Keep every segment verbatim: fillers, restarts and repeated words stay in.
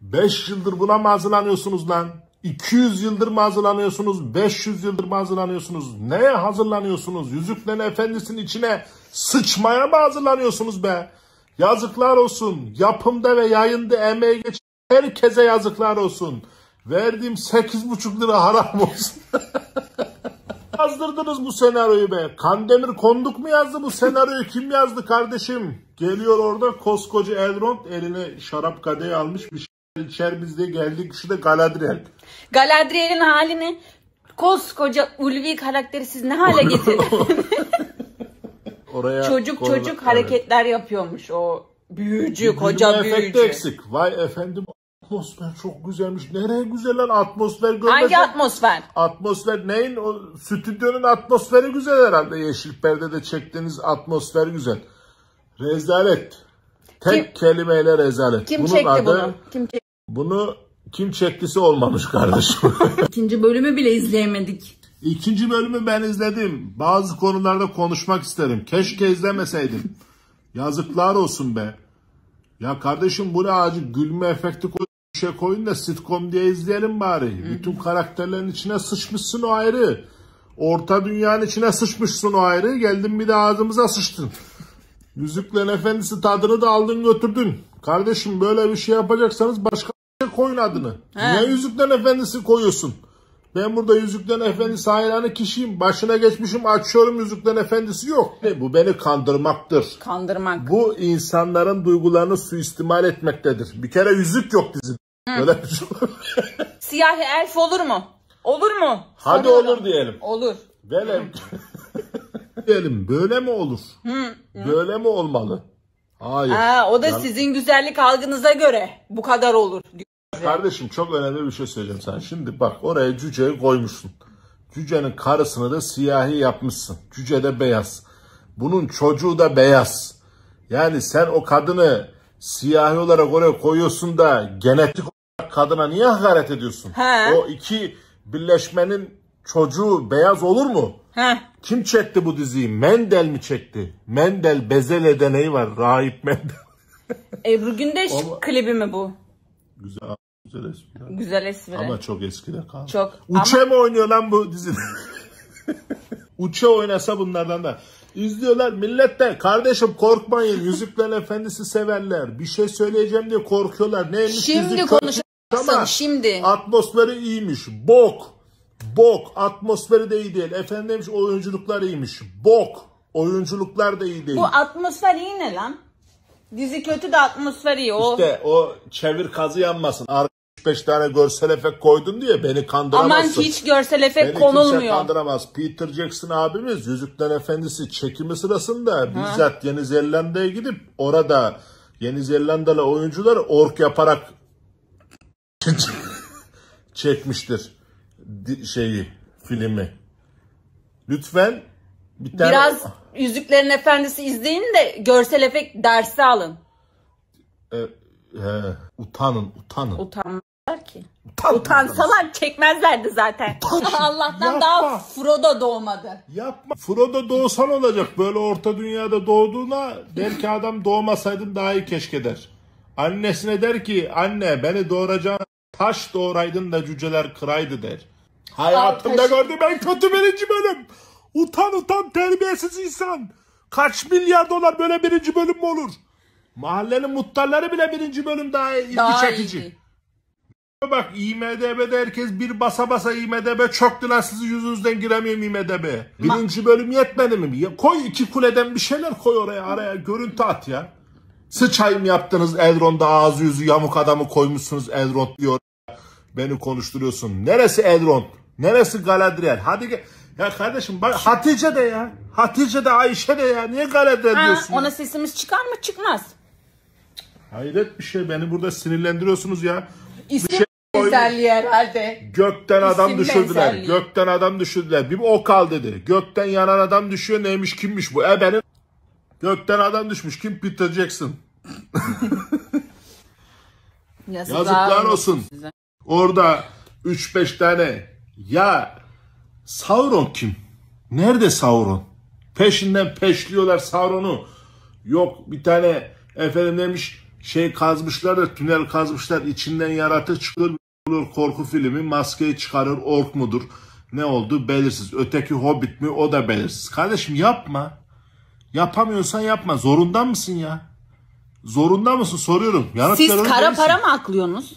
beş yıldır buna mı hazırlanıyorsunuz lan? iki yüz yıldır mı hazırlanıyorsunuz? beş yüz yıldır mı hazırlanıyorsunuz? Neye hazırlanıyorsunuz? Yüzüklerin Efendisi'nin içine sıçmaya mı hazırlanıyorsunuz be? Yazıklar olsun. Yapımda ve yayında emeği geçen herkese yazıklar olsun. Verdiğim sekiz buçuk lira haram olsun. Yazdırdınız bu senaryoyu be. Kandemir Konduk mu yazdı bu senaryoyu? Kim yazdı kardeşim? Geliyor orada koskoca Elrond eline şarap kadehi almış bir şey içer, biz de geldik işte Galadriel. Galadriel'in halini koskoca ulvi karakteri siz ne hale getirdiniz? Oraya çocuk koyla, çocuk evet. hareketler yapıyormuş o büyücü, koca büyücü. Efekti eksik. Vay efendim atmosfer çok güzelmiş. Nereye güzel lan atmosfer görmesen. Hangi atmosfer? Atmosfer neyin? O stüdyonun atmosferi güzel herhalde. Yeşil perdede çektiğiniz atmosfer güzel. Rezalet. Tek kim, kelimeyle rezalet. Kim Bunun çekti adı, bunu? Kim çekti? Bunu kim çektisi olmamış kardeşim. İkinci bölümü bile izleyemedik. İkinci bölümü ben izledim. Bazı konularda konuşmak isterim. Keşke izlemeseydim. Yazıklar olsun be. Ya kardeşim bu ne acı gülme efekti koyun, şey koyun da sitcom diye izleyelim bari. Hı-hı. Bütün karakterlerin içine sıçmışsın o ayrı. Orta dünyanın içine sıçmışsın o ayrı. Geldin bir de ağzımıza sıçtın. Yüzüklerin Efendisi tadını da aldın götürdün. Kardeşim böyle bir şey yapacaksanız başka bir şey koyun adını. He. Niye Yüzüklerin Efendisi koyuyorsun? Ben burada Yüzüklerin Efendisi hayranı kişiyim. Başına geçmişim, açıyorum, Yüzüklerin Efendisi yok. Bu beni kandırmaktır. Kandırmak. Bu insanların duygularını suistimal etmektedir. Bir kere yüzük yok dizide. Böyle bir şey. Siyahi elf olur mu? Olur mu? Hadi Soruyorum. Olur diyelim. Olur. Böyle diyelim. Böyle mi olur? Hı, hı. Böyle mi olmalı? Hayır. Aa, o da yani... sizin güzellik algınıza göre bu kadar olur. Kardeşim çok önemli bir şey söyleyeceğim sana. Şimdi bak oraya cüceyi koymuşsun. Cücenin karısını da siyahi yapmışsın. Cüce de beyaz. Bunun çocuğu da beyaz. Yani sen o kadını siyahi olarak oraya koyuyorsun da genetik olarak kadına niye hakaret ediyorsun? He. O iki birleşmenin çocuğu beyaz olur mu? He. Kim çekti bu diziyi? Mendel mi çekti? Mendel Bezele deneyi var. Rahip Mendel. Ebru Gündeş Ama... klibi mi bu? Güzel. Güzel espri. Güzel espri. Ama çok eskide kaldı. Çok. Uçe Ama... mi oynuyor lan bu dizide? Uçe oynasa bunlardan da. İzliyorlar millet de kardeşim korkmayın. Yüzüklerin Efendisi severler. Bir şey söyleyeceğim diye korkuyorlar. Neymiş şimdi konuşacaksın şimdi. Atmosferi iyiymiş. Bok. Bok. Atmosferi de iyi değil. Efendim demiş oyunculuklar iyiymiş. Bok. Oyunculuklar da iyi değil. Bu atmosfer iyi ne lan? Dizi kötü de atmosfer iyi. O... İşte o çevir kazı yanmasın. beş tane görsel efekt koydun diye beni kandıramazsın. Aman hiç görsel efekt beni konulmuyor. Beni kimse kandıramaz. Peter Jackson abimiz Yüzüklerin Efendisi çekimi sırasında ha. bizzat Yeni Zelanda'ya gidip orada Yeni Zelandalı oyuncular ork yaparak çekmiştir şeyi, filmi. Lütfen bir tane... Biraz Yüzüklerin Efendisi izleyin de görsel efekt dersi alın. E, e, utanın, utanın. Utanmazlar ki. Utan, Utansalar utanın. çekmezlerdi zaten. Allah'tan Yapma. Daha Frodo doğmadı. Yapma. Frodo doğsan olacak. Böyle orta dünyada doğduğuna belki adam doğmasaydım daha iyi keşke der. Annesine der ki anne beni doğuracağın taş doğuraydın da cüceler kıraydı der. Hayatımda gördüğüm en kötü birinci bölüm. Utan utan terbiyesiz insan. Kaç milyar dolar böyle birinci bölüm mü olur? Mahallenin muhtarları bile birinci bölüm daha ilgi daha çekici. Iyi. Bak I M D B'de herkes bir basa basa I M D B çöktü lan sizin yüzünüzden giremiyorum I M D B'ye. Birinci bölüm yetmedi mi? Ya koy iki kuleden bir şeyler koy oraya araya görüntü at ya. Sıçayım yaptınız Elrond'da ağzı yüzü yamuk adamı koymuşsunuz Elrond diyor. Beni konuşturuyorsun. Neresi Elrond? Neresi Galadriel? Hadi gel. Ya kardeşim bak Hatice de ya. Hatice de Ayşe de ya. Niye Galadriel ha, diyorsun? Ona ya? sesimiz çıkar mı? Çıkmaz. Hayret bir şey. Beni burada sinirlendiriyorsunuz ya. İsim şey benzerliği herhalde. Gökten adam İsim düşürdüler. benzerliği. Gökten adam düşürdüler. Bir ok al dedi. Gökten yanan adam düşüyor. Neymiş kimmiş bu? E benim. Gökten adam düşmüş. Kim? Peter Jackson. Yazıklar, Yazıklar olsun. Size. Orada üç beş tane. Ya Sauron kim? Nerede Sauron? Peşinden peşliyorlar Sauron'u. Yok bir tane efendim demiş şey kazmışlar da tünel kazmışlar. İçinden yaratık çıkıyor. Korku filmi. Maskeyi çıkarır. Ork mudur? Ne oldu? Belirsiz. Öteki Hobbit mi? O da belirsiz. Kardeşim yapma. Yapamıyorsan yapma. Zorunda mısın ya? Zorunda mısın? Soruyorum. Yanıt Siz ver, kara değilsin. para mı aklıyorsunuz?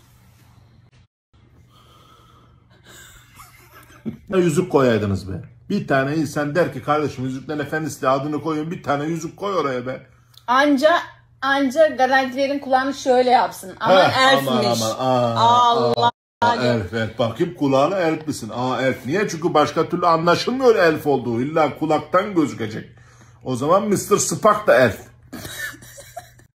Yüzük koyaydınız be. Bir tane insan der ki kardeşim Yüzüklerin Efendisi de adını koyun, bir tane yüzük koy oraya be. Anca anca garantilerin kulağını şöyle yapsın. Ama elfmiş. Aman aman. Aa, Allah. aa, elf, elf. Bakayım kulağına elf misin? Aa elf. Niye? Çünkü başka türlü anlaşılmıyor elf olduğu. İlla kulaktan gözükecek. O zaman mister Spock da elf.